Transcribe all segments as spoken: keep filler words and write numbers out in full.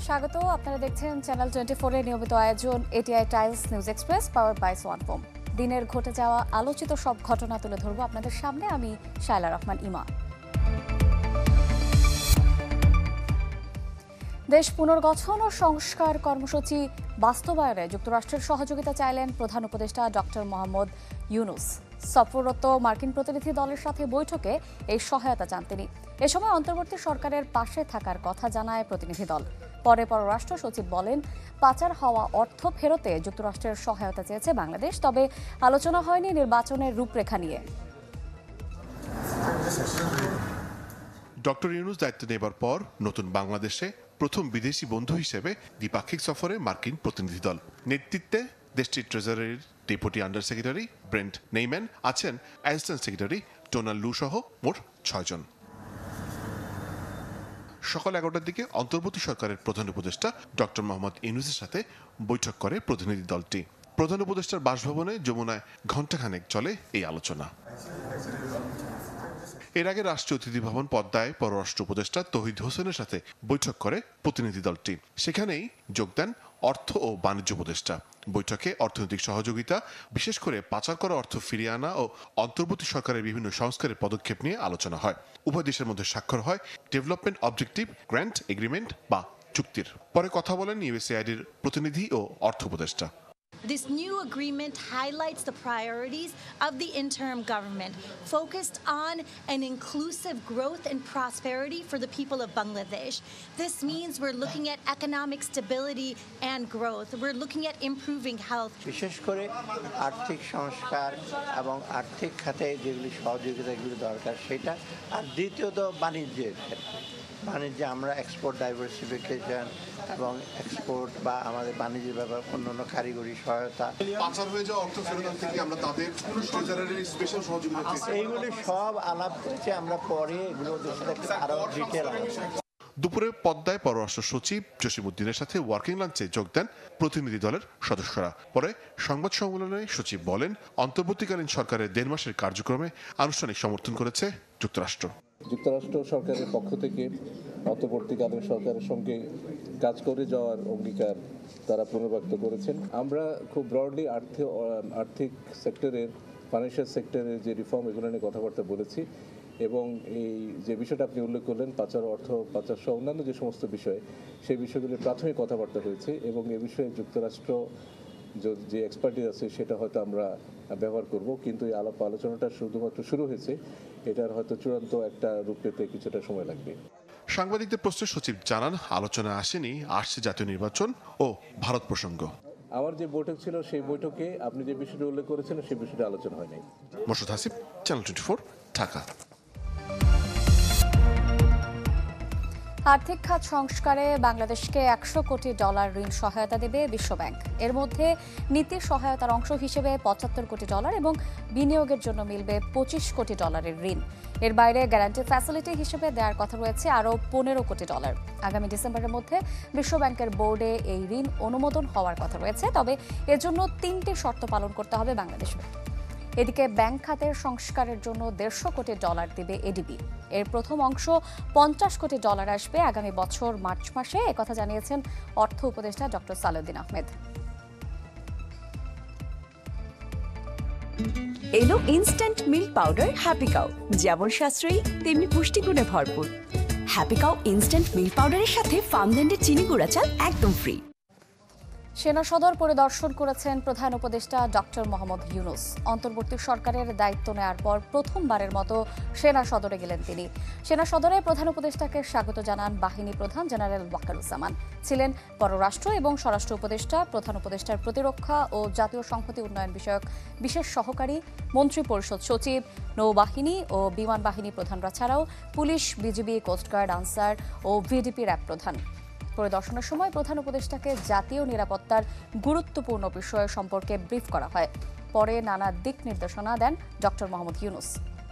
স্বাগত। আপনারা দেখছেন চ্যানেল টোয়েন্টি ফোর এর নিয়মিত আয়োজন ATI Times News Express Power By Swan Foam. দিনের ঘটে যাওয়া আলোচিত সব ঘটনা তুলে ধরবো আপনাদের সামনে। আমি শায়লা রহমান ইমা। দেশ পুনর্গঠন ও সংস্কার কর্মসূচি বাস্তবায়নে যুক্তরাষ্ট্রের সহযোগিতা চাইলেন প্রধান উপদেষ্টা ডক্টর মোহাম্মদ ইউনুস। সফররত মার্কিন প্রতিনিধি দলের সাথে বৈঠকে এই সহায়তা চান তিনি। এ সময় অন্তর্বর্তী সরকারের পাশে থাকার কথা জানায় প্রতিনিধি দল। পরে পররাষ্ট্র সচিব বলেন, পাচার হওয়া অর্থ ফেরতে যুক্তরাষ্ট্রের সহায়তা চেয়েছে বাংলাদেশ, তবে আলোচনা হয়নি নির্বাচনের রূপরেখা নিয়ে। ডক্টর ইউনুস দায়িত্ব নেবার পর নতুন বাংলাদেশে প্রথম বিদেশি বন্ধু হিসেবে দ্বিপাক্ষিক সফরে মার্কিন প্রতিনিধি দল। নেতৃত্বে দেশটির ট্রেজারির deputy under secretary Brent Neiman আছেন, অ্যাসিস্ট্যান্ট সেক্রেটারি ডোনাল্ড লু সহ মোট ছয়জন। সকাল এগারোটার দিকে অন্তর্বর্তী সরকারের প্রধান উপদেষ্টা ডক্টর মোহাম্মদ ইউনুসের সাথে বৈঠক করে প্রতিনিধি দলটি। প্রধান উপদেষ্টার বাসভবনে যমুনায় ঘণ্টাখানেক চলে এই আলোচনা। এর আগে রাষ্ট্রীয় অতিথি ভবন পদ্মায় পররাষ্ট্র উপদেষ্টা তৌহিদ হোসেনের সাথে বৈঠক করে প্রতিনিধি দলটি। সেখানেই যোগ দেন অর্থ ও বাণিজ্য উপদেষ্টা। বৈঠকে অর্থনৈতিক সহযোগিতা, বিশেষ করে পাচার করা অর্থ ফিরিয়ে আনা ও অন্তর্বর্তী সরকারের বিভিন্ন সংস্কারের পদক্ষেপ নিয়ে আলোচনা হয়। উভয় দেশের মধ্যে স্বাক্ষর হয় ডেভেলপমেন্ট অবজেক্টিভ গ্র্যান্ট এগ্রিমেন্ট বা চুক্তির। পরে কথা বলেন ইউএসএআইডির প্রতিনিধি ও অর্থ উপদেষ্টা। This new agreement highlights the priorities of the interim government, focused on an inclusive growth and prosperity for the people of Bangladesh. This means we're looking at economic stability and growth. We're looking at improving health. বিশেষ করে আর্থিক সংস্কার এবং আর্থিক খাতে যেগুলি সহযোগিতাগুলি দরকার সেটা, আর দ্বিতীয়ত বাণিজ্যের ক্ষেত্রে। বাণিজ্যে আমরা এক্সপোর্ট ডাইভার্সিফিকেশন এবং এক্সপোর্ট বা আমাদের বাণিজ্যের ব্যাপার অন্যান্য কারিগরি সহায়তা, পাচার হয়ে যাওয়া অর্থ ফেরত থেকে আমরা তাদের স্পেশাল সহযোগিতা এইগুলি সব আলাপ করেছে। আমরা পরে এগুলো আরো ডিটেল দুপুরে পদ্মায় পররাষ্ট্র সচিব জসিমউদ্দিনের সাথে ওয়ার্কিং লাঞ্চে যোগ দেন প্রতিনিধি দলের সদস্যরা। পরে সংবাদ সম্মেলনে সচিব বলেন, অন্তর্বর্তীকালীন সরকারের দেড় মাসের কার্যক্রমে আনুষ্ঠানিক সমর্থন করেছে যুক্তরাষ্ট্র। যুক্তরাষ্ট্র সরকারের পক্ষ থেকে অন্তর্বর্তীকালীন সরকারের সঙ্গে কাজ করে যাওয়ার অঙ্গীকার তারা পুনর্ব্যক্ত করেছেন। আমরা খুব ব্রডলি আর্থিক আর্থিক সেক্টরের, ফাইন্যান্সিয়াল সেক্টরের যে রিফর্ম, এগুলো নিয়ে কথাবার্তা বলেছি এবং এই যে বিষয়টা আপনি উল্লেখ করলেন, পাচার অর্থ পাচার সহ অন্যান্য যে সমস্ত বিষয়, সেই বিষয়গুলির প্রাথমিক কথাবার্তা হয়েছে এবং এ বিষয়ে যুক্তরাষ্ট্র যে এক্সপার্টিস আছে সেটা হয়তো আমরা ব্যবহার করব। কিন্তু এই আলাপ আলোচনাটা শুধুমাত্র শুরু হয়েছে, এটার হয়তো চূড়ান্ত একটা রূপ পেতে কিছুটা সময় লাগবে। সাংবাদিকদের প্রশ্নে সচিব জানান, আলোচনা আসেনি, আসছে জাতীয় নির্বাচন ও ভারত প্রসঙ্গ। আমার যে বৈঠক ছিল সেই বৈঠকে আপনি যে বিষয়টা উল্লেখ করেছেন সেই বিষয়টা আলোচনা হয়নি। Morshed Hasib, Channel Twenty Four, Dhaka. আর্থিক খাত সংস্কারে বাংলাদেশকে একশো কোটি ডলার ঋণ সহায়তা দেবে বিশ্বব্যাংক। এর মধ্যে নীতি সহায়তার অংশ হিসেবে পঁচাত্তর কোটি ডলার এবং বিনিয়োগের জন্য মিলবে পঁচিশ কোটি ডলারের ঋণ। এর বাইরে গ্যারান্টি ফ্যাসিলিটি হিসেবে দেওয়ার কথা রয়েছে আরও পনেরো কোটি ডলার। আগামী ডিসেম্বরের মধ্যে বিশ্বব্যাংকের বোর্ডে এই ঋণ অনুমোদন হওয়ার কথা রয়েছে, তবে এর জন্য তিনটি শর্ত পালন করতে হবে বাংলাদেশকে। এদিকে ব্যাংক খাতের সংস্কারের জন্য দেড়শো কোটি ডলার দেবে এডিবি। এর প্রথম অংশ পঞ্চাশ কোটি ডলার আসবে আগামী বছর মার্চ মাসে, একথা জানিয়েছেন অর্থ উপদেষ্টা ডক্টর সালেউদ্দিন আহমেদ। এলো instant milk powder Happy Cow, যেমন সাশ্রয়ী তেমনি পুষ্টিগুণে ভরপুর। হ্যাপি কাউ ইনস্ট্যান্ট মিল্ক পাউডারের সাথে ফার্মল্যান্ডের চিনি গুঁড়া চাল একদম ফ্রি। সেনা সদর পরিদর্শন করেছেন প্রধান উপদেষ্টা ডক্টর মোহাম্মদ ইউনুস। অন্তর্বর্তী সরকারের দায়িত্ব নেওয়ার পর প্রথমবারের মতো সেনা সদরে গেলেন তিনি। সেনা সদরে প্রধান উপদেষ্টাকে স্বাগত জানান বাহিনী প্রধান জেনারেল ওয়াকারুজ্জামান। ছিলেন পররাষ্ট্র এবং স্বরাষ্ট্র উপদেষ্টা, প্রধান উপদেষ্টার প্রতিরক্ষা ও জাতীয় সংহতি উন্নয়ন বিষয়ক বিশেষ সহকারী, মন্ত্রী পরিষদ সচিব, নৌবাহিনী ও বিমান বাহিনী প্রধানরা ছাড়াও পুলিশ, বিজিবি, কোস্টগার্ড, আনসার ও ভিডিপি র্যাব প্রধান। পরিদর্শনের সময় প্রধান উপদেষ্টাকে জাতীয় নিরাপত্তার গুরুত্বপূর্ণ বিষয় সম্পর্কে ব্রিফ করা হয়। পরে নানা দিক নির্দেশনা দেন ডক্টর মোহাম্মদ ইউনুস।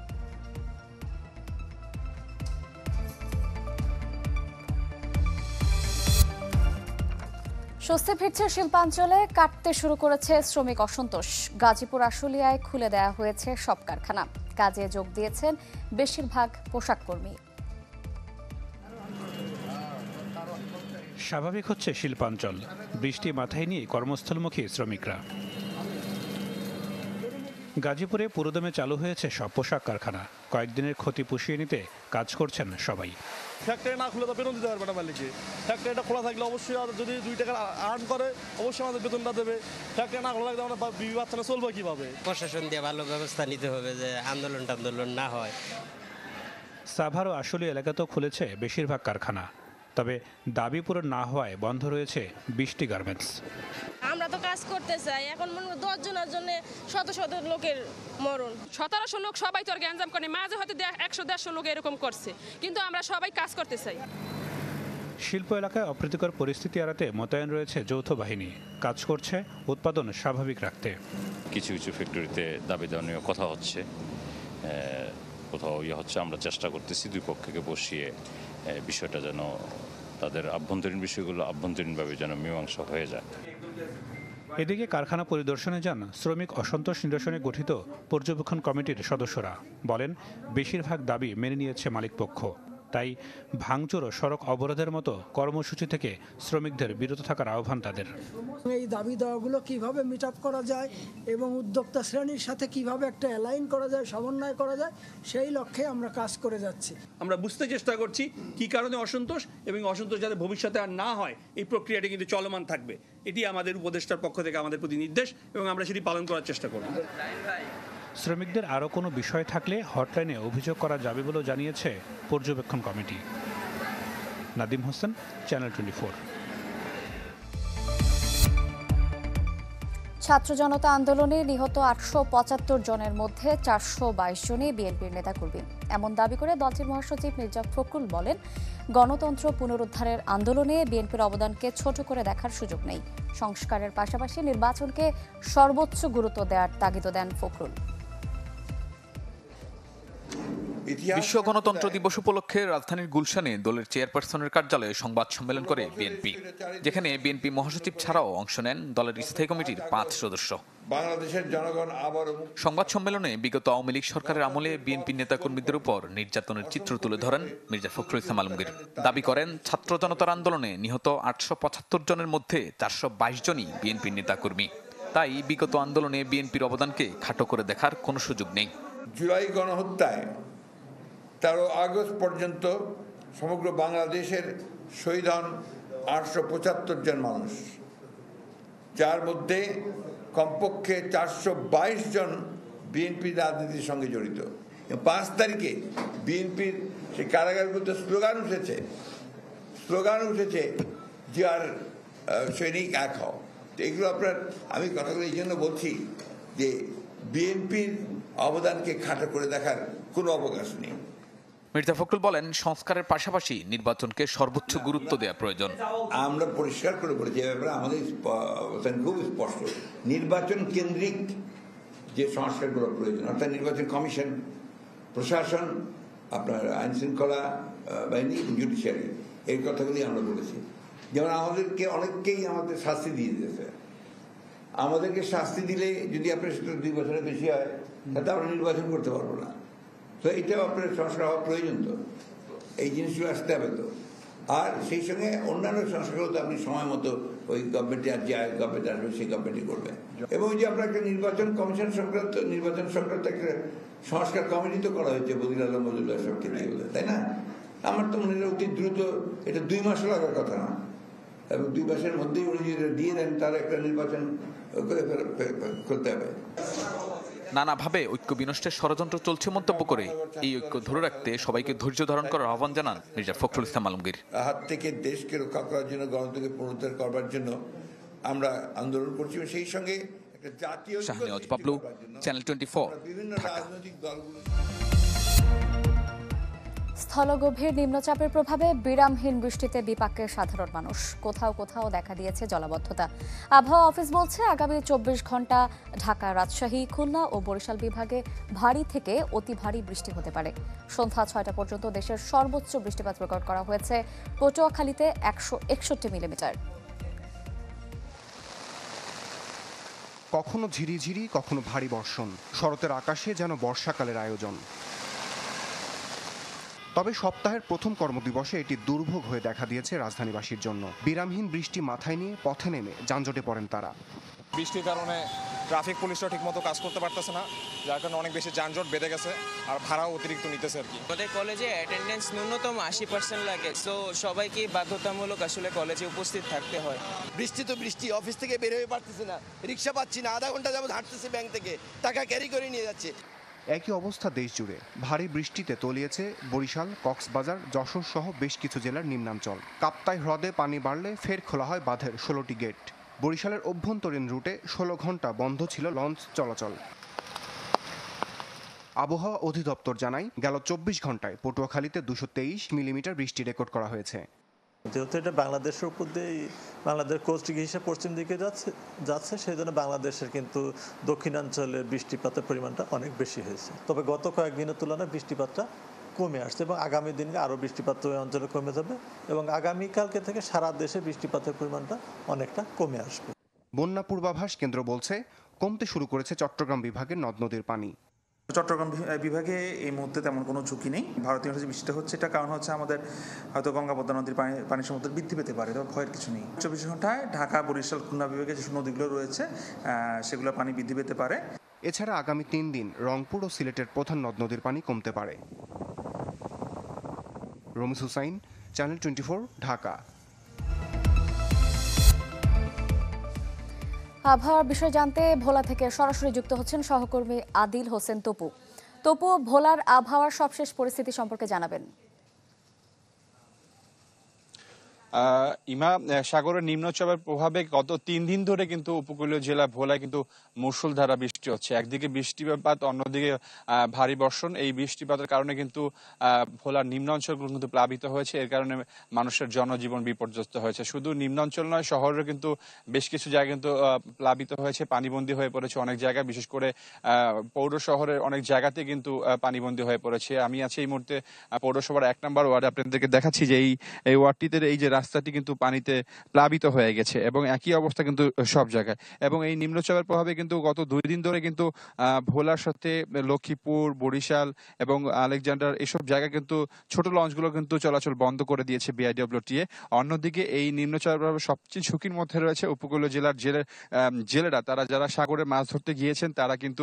স্বস্তি ফিরছে শিল্পাঞ্চলে, কাটতে শুরু করেছে শ্রমিক অসন্তোষ। গাজীপুর আশুলিয়ায় খুলে দেওয়া হয়েছে সব কারখানা। কাজে যোগ দিয়েছেন বেশিরভাগ পোশাক কর্মী। স্বাভাবিক হচ্ছে শিল্পাঞ্চল, বৃষ্টি মাথায় নিয়ে কর্মস্থলমুখী শ্রমিকরা। গাজীপুরে পুরোদমে চালু হয়েছে সব পোশাক কারখানা। কয়েকদিনের ক্ষতি পুষিয়ে নিতে কাজ করছেন সবাই। ফ্যাক্টরি না খুলে তো বেতন দিতে পারবে না মালিককে। ফ্যাক্টরিটা খোলা থাকলে অবশ্যই যদি দুই টাকা আর্ন করে অবশ্যই আমাদের বেতনটা দেবে। ফ্যাক্টরি না খোলা থাকলে আমরা বিবি বাচ্চারা চলবে কিভাবে? প্রশাসন দিয়ে ভালো ব্যবস্থা নিতে হবে যে আন্দোলন টান্দোলন না হয়। সাভার ও আশুলিয়া এলাকাতেও খুলেছে বেশিরভাগ কারখানা, তবে দাবি পূরণ না হওয়ায় বন্ধ রয়েছে বিশটি গার্মেন্টস। আমরা তো কাজ করতে চাই, এখন মনে করি দশ জনের জন্য শত শত লোকের মরণ। সতেরোশো লোক সবাই তো গ্যাঞ্জাম করে, মাঝে হয়তো একশো দেড়শো লোক এরকম করছে, কিন্তু আমরা সবাই কাজ করতে চাই। শিল্প এলাকায় অপ্রীতিকর পরিস্থিতি এড়াতে মোতায়েন রয়েছে যৌথ বাহিনী, কাজ করছে উৎপাদন স্বাভাবিক রাখতে। কিছু কিছু ফ্যাক্টরিতে দাবি দেওয়া নিয়ে কথা হচ্ছে, কোথাও ইয়ে হচ্ছে, আমরা চেষ্টা করতেছি দুই পক্ষকে বসিয়ে বিষয়টা যেন তাদের আভ্যন্তরীণ বিষয়গুলো আভ্যন্তরীণভাবে যেন মীমাংসা হয়ে যায়। এদিকে কারখানা পরিদর্শনে যান শ্রমিক অসন্তোষ নিরসনে গঠিত পর্যবেক্ষণ কমিটির সদস্যরা। বলেন, বেশিরভাগ দাবি মেনে নিয়েছে মালিকপক্ষ, তাই ভাঙচুর ও সড়ক অবরোধের মতো কর্মসূচি থেকে শ্রমিকদের বিরত থাকার আহ্বান তাদের। এই দাবি দেওয়াগুলো কিভাবে মিট আপ করা যায় এবং উদ্যোক্তা শ্রেণীর সাথে কিভাবে একটা অ্যালাইন করা যায়, সমন্বয় করা যায়, সেই লক্ষ্যে আমরা কাজ করে যাচ্ছি। আমরা বুঝতে চেষ্টা করছি কি কারণে অসন্তোষ, এবং অসন্তোষ যাতে ভবিষ্যতে আর না হয় এই প্রক্রিয়াটি কিন্তু চলমান থাকবে। এটি আমাদের উপদেষ্টার পক্ষ থেকে আমাদের প্রতি নির্দেশ, এবং আমরা সেটি পালন করার চেষ্টা করব। শ্রমিকদের আরও কোনো বিষয় থাকলে হটলাইনে অভিযোগ করা যাবে বলেও জানিয়েছে পর্যবেক্ষণ কমিটি। Nadim Hossain, Channel Twenty Four. ছাত্র জনতা আন্দোলনে নিহত আটশো পঁচাত্তর জনের মধ্যে চারশো বাইশ জনই বিএনপির নেতাকর্মী, এমন দাবি করে দলটির মহাসচিব মির্জা ফখরুল বলেন, গণতন্ত্র পুনরুদ্ধারের আন্দোলনে বিএনপির অবদানকে ছোট করে দেখার সুযোগ নেই। সংস্কারের পাশাপাশি নির্বাচনকে সর্বোচ্চ গুরুত্ব দেওয়ার তাগিদ দেন ফখরুল। বিশ্ব গণতন্ত্র দিবস উপলক্ষে রাজধানীর গুলশানে দলের চেয়ারপারসনের কার্যালয়ে সংবাদ সম্মেলন করে বিএনপি, যেখানে বিএনপি মহাসচিব ছাড়াও অংশ নেন দলের স্থায়ী কমিটির পাঁচ সদস্য। বাংলাদেশের জনগণ আবার সংবাদ সম্মেলনে বিগত আওয়ামী লীগ সরকারের আমলে বিএনপি নেতাকর্মীদের উপর নির্যাতনের চিত্র তুলে ধরেন মির্জা ফখরুল ইসলাম আলমগীর। দাবি করেন, ছাত্র জনতার আন্দোলনে নিহত আটশো পঁচাত্তর জনের মধ্যে চারশো বাইশ জনই বিএনপির নেতাকর্মী। তাই বিগত আন্দোলনে বিএনপির অবদানকে খাটো করে দেখার কোনো সুযোগ নেই। জুলাই গণহত্যায় তেরো আগস্ট পর্যন্ত সমগ্র বাংলাদেশের শহীদ হন আটশো পঁচাত্তর জন মানুষ, যার মধ্যে কমপক্ষে চারশো বাইশ জন বিএনপি রাজনীতির সঙ্গে জড়িত। পাঁচ তারিখে বিএনপির সেই কারাগারগুলোতে স্লোগান উঠেছে স্লোগান উঠেছে যে আর সৈনিক এক হও। তো এগুলো আপনার, আমি কথাগুলো এই জন্য বলছি যে বিএনপির অবদানকে খাটো করে দেখার কোনো অবকাশ নেই। মির্জা ফখরুল বলেন, সংস্কারের পাশাপাশি নির্বাচনকে সর্বোচ্চ গুরুত্ব দেওয়া প্রয়োজন। আমরা পরিষ্কার করে বলেছি, ব্যাপারে আমাদের অবস্থান খুব স্পষ্ট। নির্বাচন কেন্দ্রিক যে সংস্কারগুলো প্রয়োজন, অর্থাৎ নির্বাচন কমিশন, প্রশাসন, আপনার আইন শৃঙ্খলা বাহিনী, জুডিশিয়ারি, এই কথাগুলি আমরা বলেছি। যেমন আমাদেরকে অনেককেই আমাদের শাস্তি দিয়ে দিয়েছে। আমাদেরকে শাস্তি দিলে যদি আপনার সেটা দুই বছরের বেশি হয়, তাতে আমরা নির্বাচন করতে পারবো না। তো এইটাও আপনার সংস্কার হওয়া প্রয়োজন। তো এই জিনিসগুলো আসতে হবে। তো আর সেই সঙ্গে অন্যান্য সংস্কারগুলো তো আপনি সময় মতো ওই গভর্নমেন্টে আর যে গভর্নমেন্ট আসবে সেই গভর্নমেন্টই করবে। এবং যে আপনার একটা নির্বাচন কমিশন সংক্রান্ত নির্বাচন সংক্রান্ত একটা সংস্কার কমিটি তো করা হয়েছে বদির আলম মজুমদার সবকে দিয়ে বলে, তাই না? আমার তো মনে হয় অতি দ্রুত, এটা দুই মাস লাগার কথা না, এবং দুই মাসের মধ্যেই উনি যদি দিয়ে দেন তার একটা নির্বাচন করে করতে হবে। নানাভাবে ঐক্য বিনষ্টের ষড়যন্ত্র চলছে মন্তব্য করে এই ঐক্য ধরে রাখতে সবাইকে ধৈর্য ধারণ করার আহ্বান জানান মির্জা ফখরুল ইসলাম আলমগীর। হাত থেকে দেশকে রক্ষা করার জন্য, গণতন্ত্রকে পুনরুদ্ধার করবার জন্য আমরা আন্দোলন করছি। সেই সঙ্গে একটা জাতীয় Shahnewaz Bablu, Channel Twenty Four, বিভিন্ন রাজনৈতিক দলগুলো। স্থলগভীর নিম্নচাপের প্রভাবে বিরামহীন বৃষ্টিতে বিপাকে সাধারণ মানুষ। কোথাও কোথাও দেখা দিয়েছে জলাবদ্ধতা। আবহাওয়া অফিস বলছে, আগামী চব্বিশ ঘন্টা ঢাকা, রাজশাহী, খুলনা ও বরিশাল বিভাগে ভারী থেকে অতি ভারী বৃষ্টি হতে পারে। সন্ধ্যা ছয়টা পর্যন্ত দেশের সর্বোচ্চ বৃষ্টিপাত রেকর্ড করা হয়েছে পটুয়াখালীতে একশো একষট্টি মিলিমিটার। কখনো ঝিরিঝিরি, কখনো ভারী বর্ষণ। শরতের আকাশে যেন বর্ষাকালের আয়োজন। তবে সপ্তাহের প্রথম কর্মদিবসে এটি দুর্ভোগ হয়ে দেখা দিয়েছে রাজধানীবাসীর জন্য। বিরামহীন বৃষ্টি মাথায় নিয়ে পথে নেমে যানজটে পড়েন তারা। বৃষ্টির কারণে ট্রাফিক পুলিশরা ঠিকমতো কাজ করতে পারতেছে না, যার কারণে অনেক বেশি যানজট বেড়ে গেছে আর ভাড়াও অতিরিক্ত নিতেছে আর কি। আমাদের কলেজে অ্যাটেন্ডেন্স ন্যূনতম আশি পার্সেন্ট লাগে, তো সবাইকে বাধ্যতামূলক আসলে কলেজে উপস্থিত থাকতে হয়। বৃষ্টি তো বৃষ্টি, অফিস থেকে বের হয়ে পারতেছি না, রিক্সা পাচ্ছি না, আধা ঘন্টা যাবত হাঁটতেছি ব্যাংক থেকে, টাকা ক্যারি করে নিয়ে যাচ্ছে। একই অবস্থা দেশ জুড়ে। ভারী বৃষ্টিতে তলিয়েছে বরিশাল, কক্সবাজার, যশোর সহ বেশ কিছু জেলার নিম্নাঞ্চল। কাপ্তাই হ্রদে পানি বাড়লে ফের খোলা হয় বাঁধের ষোলোটি গেট। বরিশালের অভ্যন্তরীণ রুটে ষোলো ঘন্টা বন্ধ ছিল লঞ্চ চলাচল। আবহাওয়া অধিদপ্তর জানায়, গেল চব্বিশ ঘন্টায় পটুয়াখালীতে দুশো তেইশ মিলিমিটার বৃষ্টি রেকর্ড করা হয়েছে। যেহেতু এটা বাংলাদেশের উপর দিয়ে বাংলাদেশ কোস্ট হিসেবে পশ্চিম দিকে যাচ্ছে যাচ্ছে সেই জন্য বাংলাদেশের কিন্তু দক্ষিণাঞ্চলের বৃষ্টিপাতের পরিমাণটা অনেক বেশি হয়েছে। তবে গত কয়েকদিনের তুলনায় বৃষ্টিপাতটা কমে আসছে এবং আগামী দিনে আরও বৃষ্টিপাত ওই অঞ্চলে কমে যাবে এবং আগামীকালকে থেকে সারা দেশে বৃষ্টিপাতের পরিমাণটা অনেকটা কমে আসবে। বন্যা পূর্বাভাস কেন্দ্র বলছে, কমতে শুরু করেছে চট্টগ্রাম বিভাগের নদ নদীর পানি। চট্টগ্রাম বিভাগে এই মুহূর্তে তেমন কোনো ঝুঁকি নেই। ভারতীয় যে বৃষ্টিটা হচ্ছে এটা কারণ হচ্ছে আমাদের হয়তো গঙ্গা পদ্মা নদীর পানি পানি সমুদ্র বৃদ্ধি পেতে পারে, তবে ভয়ের কিছু নেই। চব্বিশ ঘন্টায় ঢাকা, বরিশাল, খুলনা বিভাগে যেসব নদীগুলো রয়েছে সেগুলো পানি বৃদ্ধি পেতে পারে। এছাড়া আগামী তিন দিন রংপুর ও সিলেটের প্রধান নদ নদীর পানি কমতে পারে। Ramis Hussain, Channel Twenty Four, Dhaka. আবহাওয়ার বিষয় জানতে ভোলা থেকে সরাসরি যুক্ত হচ্ছেন সহকর্মী আদিল হোসেন তপু। তপু, ভোলার আবহাওয়ার সবশেষ পরিস্থিতি সম্পর্কে জানাবেন। ইমা, সাগরের নিম্নচাপের প্রভাবে গত তিন দিন ধরে কিন্তু উপকূলীয় জেলা ভোলায় কিন্তু মুষলধারা বৃষ্টি হচ্ছে। একদিকে বৃষ্টিপাত, অন্যদিকে ভারী বর্ষণ। এই বৃষ্টিপাতের কারণে কিন্তু ভোলার নিম্নাঞ্চলগুলো কিন্তু প্লাবিত হয়েছে। এর কারণে মানুষের জনজীবন বিপর্যস্ত হয়েছে। শুধু নিম্নাঞ্চল নয়, শহরের কিন্তু বেশ কিছু জায়গায় কিন্তু প্লাবিত হয়েছে, পানিবন্দী হয়ে পড়েছে অনেক জায়গায়। বিশেষ করে পৌর শহরের অনেক জায়গাতে কিন্তু পানিবন্দী হয়ে পড়েছে। আমি আছি এই মুহূর্তে পৌরসভার এক নম্বর ওয়ার্ডে, আপনাদেরকে দেখাচ্ছি যে এই এই ওয়ার্ডটিতে এই যে রাস্তাটি কিন্তু পানিতে প্লাবিত হয়ে গেছে এবং একই অবস্থা কিন্তু সব জায়গায়। এবং এই নিম্নচাপের প্রভাবে কিন্তু গত দুই দিন ধরে কিন্তু ভোলার সাথে লক্ষ্মীপুর, বরিশাল এবং আলেকজান্ডার এসব জায়গায় কিন্তু ছোট লঞ্চগুলো কিন্তু চলাচল বন্ধ করে দিয়েছে বিআইডব্লিউটিএ। অন্যদিকে এই নিম্নচাপের প্রভাবে সবচেয়ে ঝুঁকির মধ্যে রয়েছে উপকূলীয় জেলার জেলে জেলেরা। তারা যারা সাগরে মাছ ধরতে গিয়েছেন তারা কিন্তু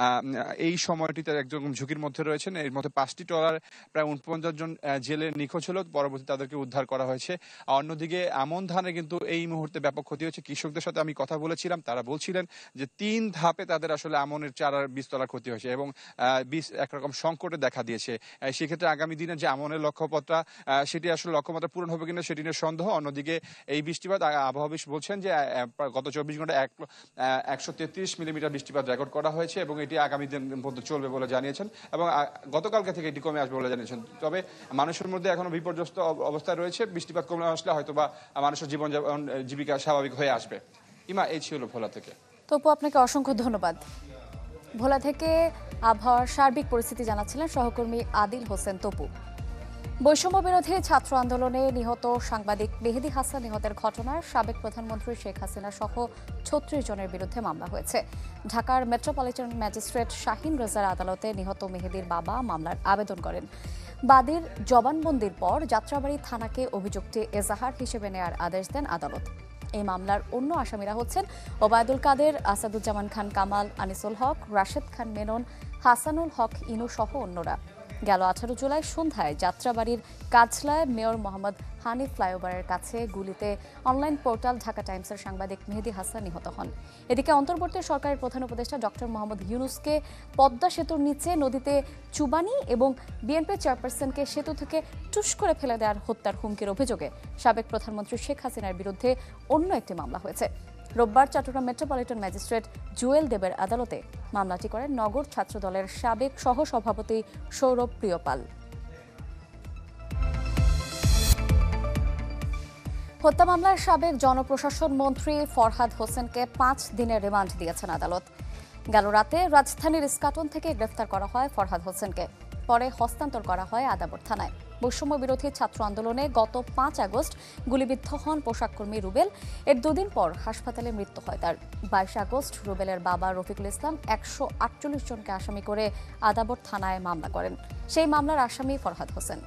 এই সময়টিতে একদম ঝুঁকির মধ্যে রয়েছেন। এর মধ্যে পাঁচটি ট্রলার প্রায় উনপঞ্চাশ জন জেলে নিখোঁজ হলো, পরবর্তী তাদেরকে উদ্ধার করা হয়েছে। অন্যদিকে আমন ধানে কিন্তু এই মুহূর্তে ব্যাপক ক্ষতি হচ্ছে। কৃষকদের সাথে আমি কথা বলেছিলাম, তারা বলছিলেন যে তিন ধাপে তাদের আসলে আমনের চারার বীজতলা ক্ষতি হয়েছে এবং বীজ একরকম সংকটে দেখা দিয়েছে। সেক্ষেত্রে আগামী দিনে যে আমনের লক্ষ্যপত্রা সেটি আসলে লক্ষ্যমাত্রা পূরণ হবে কিনা সেটি নিয়ে সন্দেহ। অন্যদিকে এই বৃষ্টিপাত, আবহাওয়াবিদ বলছেন যে গত চব্বিশ ঘন্টায় এক একশো তেত্রিশ মিলিমিটার বৃষ্টিপাত রেকর্ড করা হয়েছে এবং এটি আগামী দিন পর্যন্ত চলবে বলে জানিয়েছেন এবং গতকালকে থেকে এটি কমে আসবে বলে জানিয়েছেন। তবে মানুষের মধ্যে এখনো বিপর্যস্ত অবস্থায় রয়েছে। বৃষ্টিপাত কমে আসলে হয়তো বা মানুষের জীবন জীবিকা স্বাভাবিক হয়ে আসবে। ইমা, এই ছিল ভোলা থেকে। তপু, আপনাকে অসংখ্য ধন্যবাদ। ভোলা থেকে আবহাওয়ার সার্বিক পরিস্থিতি জানাচ্ছিলেন সহকর্মী আদিল হোসেন তপু। বৈষম্য বিরোধী ছাত্র আন্দোলনে নিহত সাংবাদিক মেহেদী হাসান নিহতের ঘটনায় সাবেক প্রধানমন্ত্রী শেখ হাসিনা সহ ছত্রিশ জনের বিরুদ্ধে মামলা হয়েছে। ঢাকার মেট্রোপলিটন ম্যাজিস্ট্রেট শাহিন রেজার আদালতে নিহত মেহেদীর বাবা মামলার আবেদন করেন। বাদীর জবানবন্দির পর যাত্রাবাড়ী থানাকে অভিযুক্তি এজাহার হিসেবে নেয়ার আদেশ দেন আদালত। এই মামলার অন্য আসামিরা হচ্ছেন ওবায়দুল কাদের, আসাদুজ্জামান খান কামাল, আনিসুল হক, রাশেদ খান মেনন, হাসানুল হক ইনু সহ অন্যরা। গেল আঠারো জুলাই সন্ধ্যায় যাত্রাবাড়ির কাজলায় মেয়র মোহাম্মদ হানিফ ফ্লাইওভারের কাছে গুলিতে অনলাইন পোর্টাল ঢাকা টাইমসের সাংবাদিক মেহেদী হাসান নিহত হন। এদিকে অন্তর্বর্তী সরকারের প্রধান উপদেষ্টা ডক্টর মোহাম্মদ ইউনুসকে পদ্মা সেতুর নিচে নদীতে চুবানি এবং বিএনপি চেয়ারপারসনকে সেতু থেকে টুস করে ফেলে দেওয়ার হত্যার হুমকির অভিযোগে সাবেক প্রধানমন্ত্রী শেখ হাসিনার বিরুদ্ধে অন্য একটি মামলা হয়েছে। রোববার চট্টগ্রাম মেট্রোপলিটন ম্যাজিস্ট্রেট জুয়েল দেবের আদালতে মামলাটি করেন নগর ছাত্রদলের সাবেক সহসভাপতি সৌরভ প্রিয়পাল। হত্যা মামলার সাবেক জনপ্রশাসন মন্ত্রী ফরহাদ হোসেনকে পাঁচ দিনের রিমান্ড দিয়েছেন আদালত। গেল রাতে রাজধানীর ইস্কাটন থেকে গ্রেফতার করা হয় ফরহাদ হোসেনকে, পরে হস্তান্তর করা হয় আদাবর থানায়। বৈষম্য বিরোধী ছাত্র আন্দোলনে গত পাঁচ আগস্ট গুলিবিদ্ধ হন পোশাককর্মী রুবেল। এর দুদিন পর হাসপাতালে মৃত্যু হয় তার। বাইশ আগস্ট রুবেলের বাবা রফিকুল ইসলাম একশো আটচল্লিশ জনকে আসামি করে আদাবর থানায় মামলা করেন। সেই মামলার আসামি ফরহাদ হোসেন।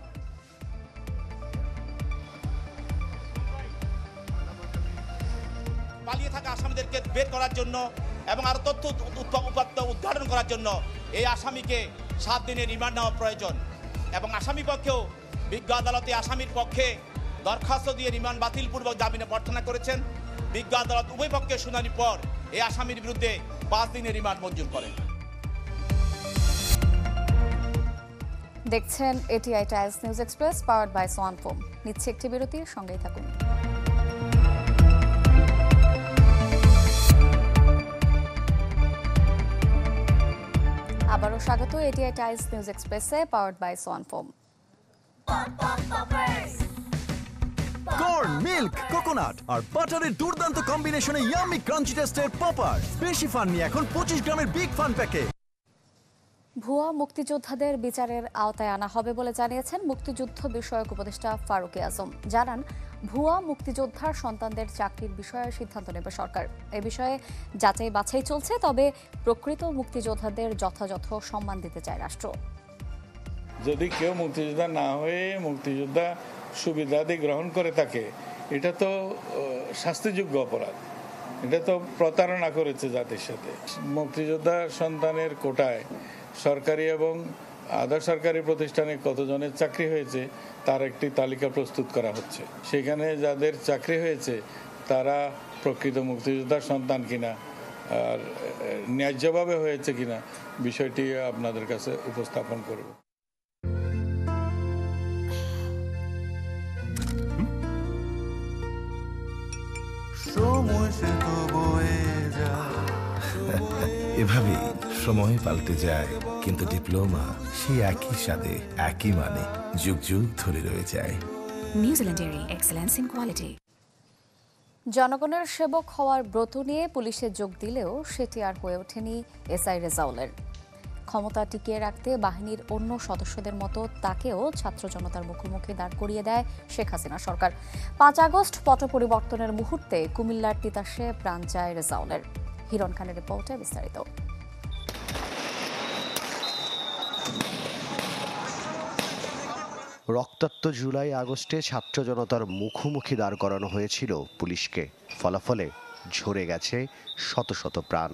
পালিয়ে থাকা আসামিদেরকে বের করার জন্য এবং আরো তথ্য উপাত্ত উদ্ঘাটন করার জন্য এই আসামিকে সাত দিনের রিমান্ড নেওয়া প্রয়োজন এবং আসামি পক্ষেও বিজ্ঞ আদালতে আসামির পক্ষে দরখাস্ত দিয়ে রিমান্ড বাতিলপূর্বক জামিনে প্রার্থনা করেছেন। বিজ্ঞ আদালত উভয় পক্ষের শুনানির পর এই আসামির বিরুদ্ধে পাঁচ দিনের রিমান্ড মঞ্জুর করেন। দেখছেন ATI Times News Express Powered By Swan Foam. নিচ্ছে একটি বিরতি, সঙ্গেই থাকুন। আবারও স্বাগত এটিআই টাইমস নিউজ এক্সপ্রেসে Powered By Swan Foam. Corn, milk, coconut আর বাটারের দুর্দান্ত কম্বিনেশনে ইয়াম্মি ক্রাঞ্চি টেস্টের পপার। বেশি ফান নিয়ে এখন পঁচিশ গ্রামের বিগ ফান প্যাকে। ভুয়া মুক্তিযোদ্ধাদের বিচারের আওতায় আনা হবে বলে জানিয়েছেন মুক্তিযুদ্ধ বিষয়ক উপদেষ্টা ফারুক আজম। জানান, ভুয়া মুক্তিযোদ্ধার সন্তানদের চাকরির বিষয়ে সিদ্ধান্ত নেবে সরকার। এ বিষয়ে যাচাই বাছাই চলছে, তবে প্রকৃত মুক্তিযোদ্ধাদের যথাযথ সম্মান দিতে চায় রাষ্ট্র। যদি কেউ মুক্তিযোদ্ধা না হয়ে মুক্তিযোদ্ধা সুবিধাদি গ্রহণ করে থাকে, এটা তো শাস্তিযোগ্য অপরাধ, এটা তো প্রতারণা করেছে জাতির সাথে। মুক্তিযোদ্ধা সন্তানের কোটায় সরকারি এবং আধা সরকারি প্রতিষ্ঠানে কতজনের চাকরি হয়েছে তার একটি তালিকা প্রস্তুত করা হচ্ছে। সেখানে যাদের চাকরি হয়েছে তারা প্রকৃত মুক্তিযোদ্ধার সন্তান কিনা আর ন্যায্যভাবে হয়েছে কিনা বিষয়টি আপনাদের কাছে উপস্থাপন করব। এভাবে সময় পাল্টে যায়, কিন্তু ডিপ্লোমা সেই একই স্বাদে একই মানে যুগ যুগ ধরে রয়ে যায়। নিউজিল্যান্ডের এক্সেলেন্স ইন কোয়ালিটি। জনগণের সেবক হওয়ার ব্রত নিয়ে পুলিশে যোগ দিলেও সেটি আর হয়ে ওঠেনি এসআই রেজাউলের। ক্ষমতা টিকিয়ে রাখতে বাহিনীর অন্য সদস্যদের মতো তাকেও ছাত্র জনতার মুখোমুখি দাঁড় করিয়ে দেয় শেখ হাসিনা সরকার। পাঁচ আগস্ট পট পরিবর্তনের মুহূর্তে কুমিল্লার তিতাসে প্রাণ যায় রেজাউলের। হিরণ খানের রিপোর্টে বিস্তারিত। রক্তাক্ত জুলাই আগস্টে ছাত্র জনতার মুখোমুখি দাঁড় করানো হয়েছিল পুলিশকে। ফলাফলে ঝরে গেছে শত শত প্রাণ।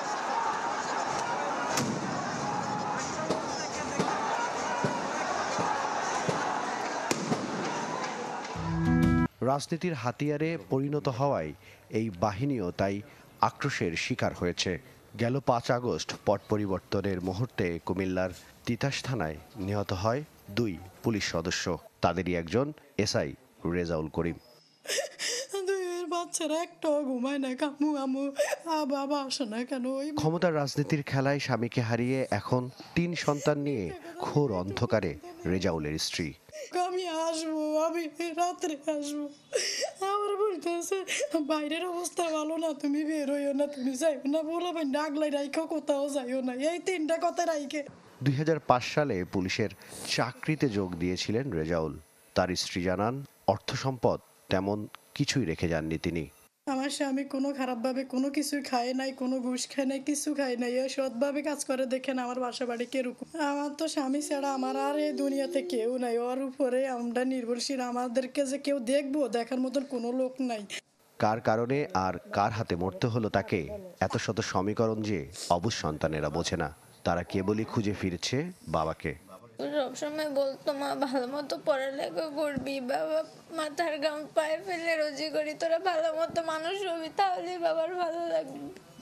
রাজনীতির হাতিয়ারে পরিণত হওয়ায় এই বাহিনীও তাই আক্রোশের শিকার হয়েছে। গেল পাঁচ আগস্ট পট পরিবর্তনের মুহূর্তে কুমিল্লার তিতাস থানায় নিহত হয় দুই পুলিশ সদস্য। তাদেরই একজন এসআই রেজাউল করিম। বাচ্চারা একটাও ঘুমায় না, কামু আমু বাবা আসে না কেন? ক্ষমতার রাজনীতির খেলায় স্বামীকে হারিয়ে এখন তিন সন্তান নিয়ে ঘোর অন্ধকারে রেজাউলের স্ত্রী। আমি আসবো, আমি রাত্রে আসবো। আমার বলতেছে বাইরের অবস্থা ভালো না, তুমি বের হইও না, তুমি যাইও না, বলবেন ডাকলাই রাইখো, কোথাও যাইও না, এই তিনটা কথা রাইখে। দুই হাজার পাঁচ সালে পুলিশের চাকরিতে যোগ দিয়েছিলেন রেজাউল। তার স্ত্রী জানান, অর্থ সম্পদ তেমন কিছুই রেখে যাননি তিনি। আমার স্বামী কোনো খারাপভাবে কোনো কিছু খায় নাই, কোনো ঘুষ খায় নাই, কিছু খায় নাই, সৎভাবে কাজ করে। দেখেন আমার বাসা বাড়ি কিরকম। আমার তো স্বামী ছাড়া আমার আর এই দুনিয়াতে কেউ নাই। ওর উপরে আমরা নির্ভরশীল। আমাদেরকে যে কেউ দেখবো, দেখার মতন কোনো লোক নাই। কার কারণে আর কার হাতে মরতে হলো তাকে এত শত সমীকরণ যে অবুঝ সন্তানেরা বোঝে না। তারা কেবলই খুঁজে ফিরছে বাবাকে। সবসময় বলতো, মা ভালো মতো পড়ালেখা করবি, বাবা মাথার গাম পায়ে ফেলে রোজি করি, তোরা ভালো মতো মানুষ হবি, তাহলে বাবার ভালো লাগবে।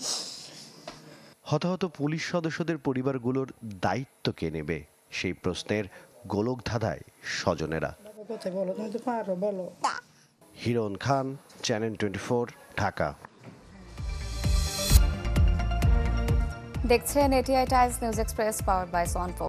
হতাহত পুলিশ সদস্যদের পরিবারগুলোর দায়িত্ব কে নেবে, সেই প্রশ্নের গোলক ধাঁধায় স্বজনেরা। Hiran Khan, Channel Twenty Four, Dhaka. দেখছেন ATI Times News Express Powered By Swan foam.